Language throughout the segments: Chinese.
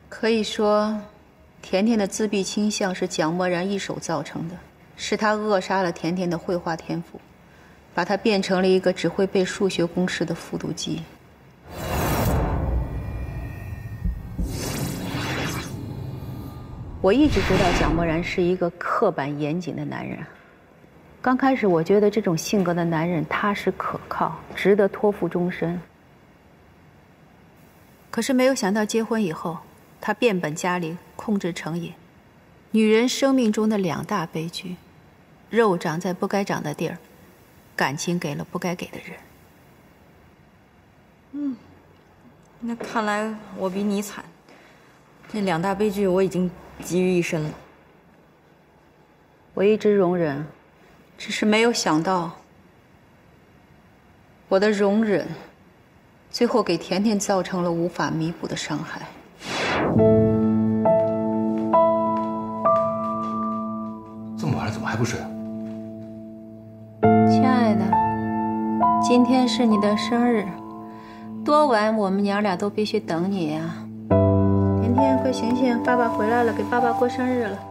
可以说，甜甜的自闭倾向是蒋默然一手造成的，是他扼杀了甜甜的绘画天赋，把她变成了一个只会背数学公式的复读机。我一直知道蒋默然是一个刻板严谨的男人。刚开始我觉得这种性格的男人踏实可靠，值得托付终身。可是没有想到结婚以后，他变本加厉，控制成瘾。女人生命中的2大悲剧：肉长在不该长的地儿，感情给了不该给的人。 那看来我比你惨。这2大悲剧我已经集于一身了。 我一直容忍，只是没有想到，我的容忍，最后给甜甜造成了无法弥补的伤害。 这么晚了，怎么还不睡啊？ 亲爱的，今天是你的生日，多晚我们娘俩都必须等你呀。甜甜，快醒醒，爸爸回来了，给爸爸过生日了。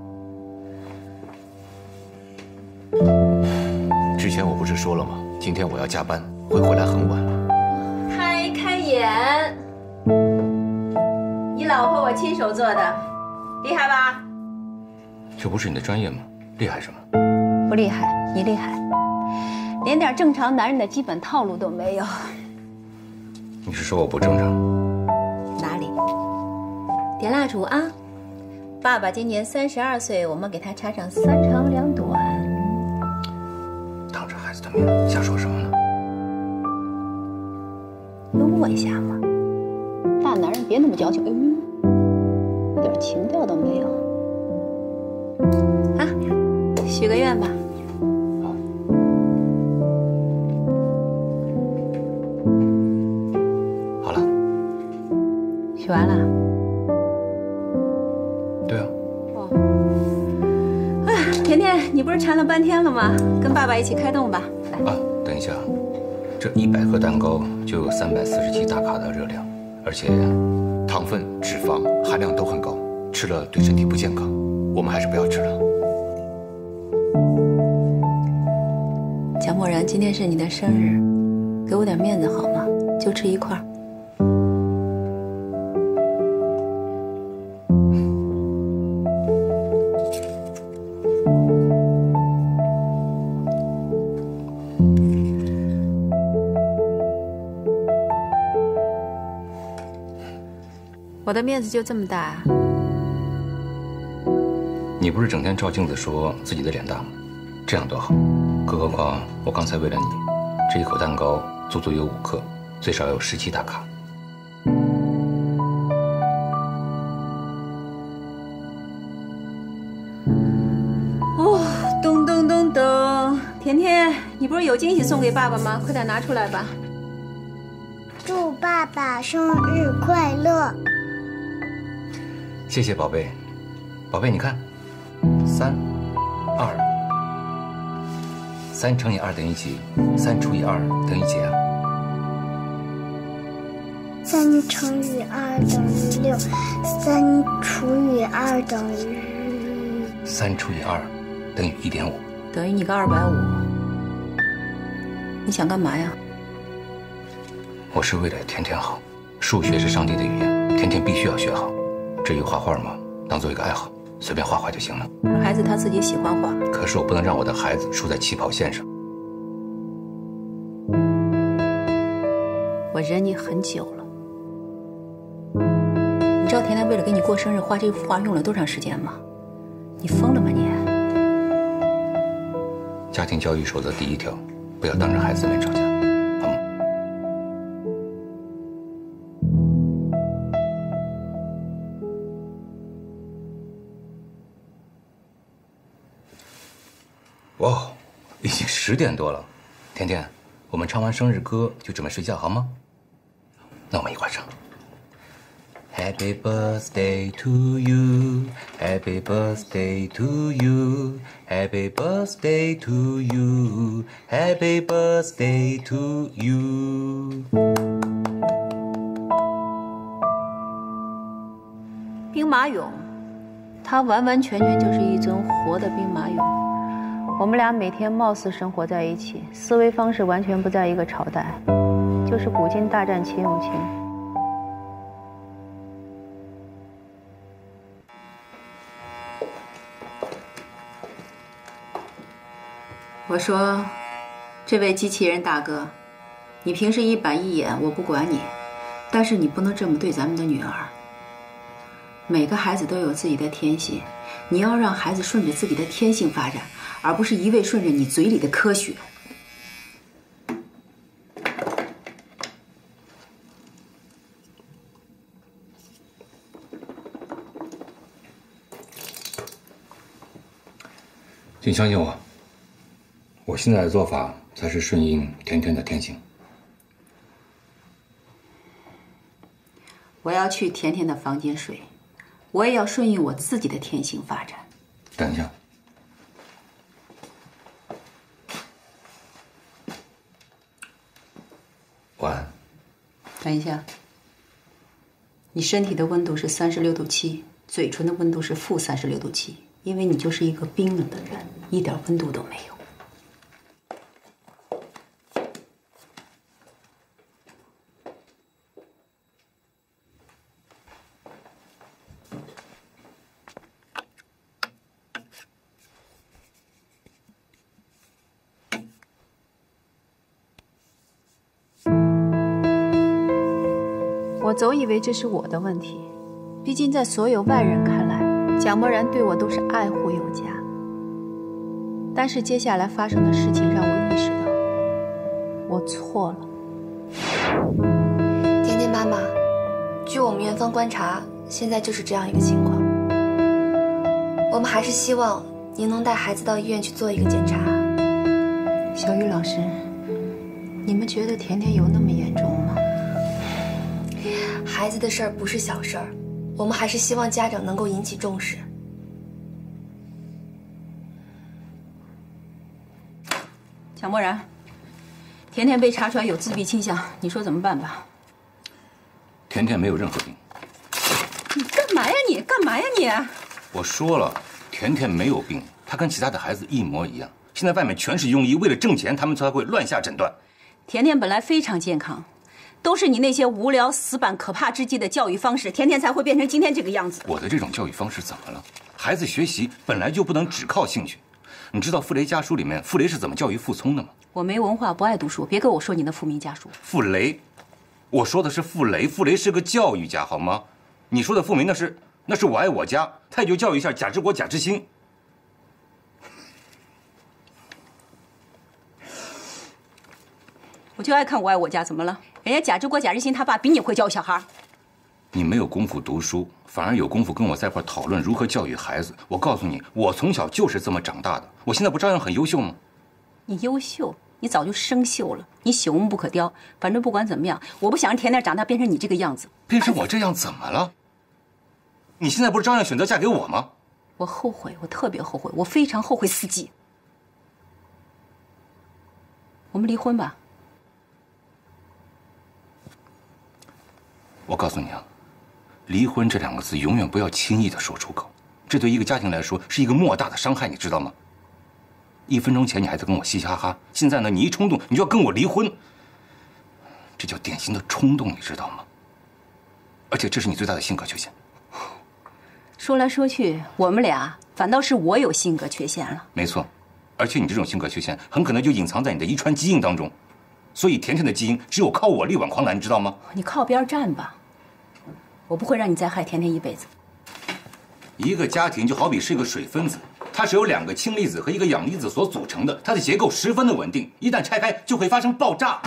之前我不是说了吗？今天我要加班，会回来很晚。 开眼，你老婆我亲手做的，厉害吧？ 这不是你的专业吗？厉害什么？ 不厉害，你厉害，连点正常男人的基本套路都没有。 你是说我不正常？ 哪里？点蜡烛啊！爸爸今年32岁，我们给他插上3长2短。 当着孩子的面瞎说什么呢？ 幽默一下嘛，大男人别那么矫情，一点情调都没有。啊，许个愿吧。 好了。 许完了？ 对啊。 哎，甜甜，你不是馋了半天了吗？跟爸爸一起开动吧。来。 啊，等一下，这100克蛋糕就有347大卡的热量，而且糖分、脂肪含量都很高，吃了对身体不健康，我们还是不要吃了。 蒋默然，今天是你的生日，给我点面子好吗？就吃1块。我的面子就这么大啊？ 你不是整天照镜子说自己的脸大吗？这样多好。更何况我刚才为了你，这一口蛋糕足足有5克，最少有17大卡。 哦，咚咚咚咚！甜甜，你不是有惊喜送给爸爸吗？快点拿出来吧。 祝爸爸生日快乐！ 谢谢宝贝，宝贝，你看，3、2，3乘以2等于几？3除以2等于几啊 ？3乘以2等于6，3除以2等于 3除以2等于1.5， 等于你个250。你想干嘛呀？ 我是为了甜甜好，数学是上帝的语言，甜甜必须要学好。至于画画嘛，当做一个爱好，随便画画就行了。 孩子他自己喜欢画， 可是我不能让我的孩子输在起跑线上。 我忍你很久了。你知道甜甜为了给你过生日画这幅画用了多长时间吗？你疯了吗你？ 家庭教育守则第1条，不要当着孩子的面吵架，好吗？哇，已经10点多了，甜甜，我们唱完生日歌就准备睡觉好吗？那我们一块唱。Happy birthday to you, Happy birthday to you, Happy birthday to you, Happy birthday to you。 马俑，他完完全全就是一尊活的兵马俑。我们俩每天貌似生活在一起，思维方式完全不在一个朝代，就是古今大战秦俑情。我说，这位机器人大哥，你平时一板一眼，我不管你，但是你不能这么对咱们的女儿。每个孩子都有自己的天性，你要让孩子顺着自己的天性发展，而不是一味顺着你嘴里的科学。 请相信我。我现在的做法才是顺应甜甜的天性。 我要去甜甜的房间睡，我也要顺应我自己的天性发展。 等一下，晚安。 等一下，你身体的温度是36.7度，嘴唇的温度是-36.7度，因为你就是一个冰冷的人，一点温度都没有。我总以为这是我的问题，毕竟在所有外人看来，蒋默然对我都是爱护有加。但是接下来发生的事情让我意识到，我错了。 甜甜妈妈，据我们院方观察，现在就是这样一个情况。我们还是希望您能带孩子到医院去做一个检查。 小雨老师，你们觉得甜甜有那么严重吗？ 孩子的事儿不是小事儿，我们还是希望家长能够引起重视。 蒋默然，甜甜被查出来有自闭倾向，你说怎么办吧？ 甜甜没有任何病。 你干嘛呀你？干嘛呀你？ 我说了，甜甜没有病，她跟其他的孩子一模一样。现在外面全是庸医，为了挣钱，他们才会乱下诊断。 甜甜本来非常健康。都是你那些无聊、死板、可怕之极的教育方式，甜甜才会变成今天这个样子。 我的这种教育方式怎么了？孩子学习本来就不能只靠兴趣。你知道《傅雷家书》里面傅雷是怎么教育傅聪的吗？ 我没文化，不爱读书，别跟我说你的父名家书。 傅雷，我说的是傅雷，傅雷是个教育家，好吗？你说的傅明那是我爱我家，他也就教育一下贾之国、贾之心。 我就爱看我爱我家，怎么了？人家贾之国、贾之心他爸比你会教育小孩。 你没有功夫读书，反而有功夫跟我在一块讨论如何教育孩子。我告诉你，我从小就是这么长大的。我现在不照样很优秀吗？ 你优秀，你早就生锈了，你朽木不可雕。反正不管怎么样，我不想让甜甜长大变成你这个样子。 变成我这样怎么了？你现在不是照样选择嫁给我吗？ 我后悔，我特别后悔，我非常后悔死机。我们离婚吧。 我告诉你啊，离婚这2个字永远不要轻易的说出口，这对一个家庭来说是一个莫大的伤害，你知道吗？1分钟前你还在跟我嘻嘻哈哈，现在呢，你一冲动你就要跟我离婚，这叫典型的冲动，你知道吗？而且这是你最大的性格缺陷。 说来说去，我们俩反倒是我有性格缺陷了。 没错，而且你这种性格缺陷很可能就隐藏在你的遗传基因当中，所以甜甜的基因只有靠我力挽狂澜，你知道吗？ 你靠边站吧。我不会让你再害甜甜一辈子。 一个家庭就好比是一个水分子，它是由2个氢离子和1个氧离子所组成的，它的结构十分的稳定，一旦拆开就会发生爆炸。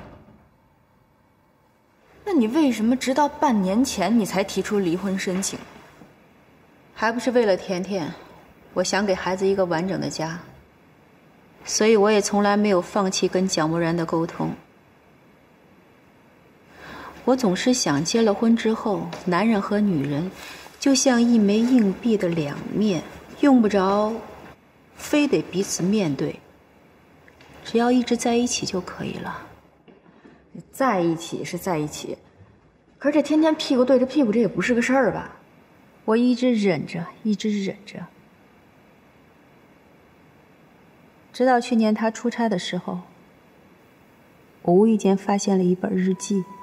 那你为什么直到半年前你才提出离婚申请？ 还不是为了甜甜，我想给孩子一个完整的家，所以我也从来没有放弃跟蒋默然的沟通。我总是想，结了婚之后，男人和女人就像一枚硬币的2面，用不着非得彼此面对，只要一直在一起就可以了。 在一起是在一起，可是这天天屁股对着屁股，这也不是个事儿吧？ 我一直忍着，一直忍着，直到去年他出差的时候，我无意间发现了一本日记。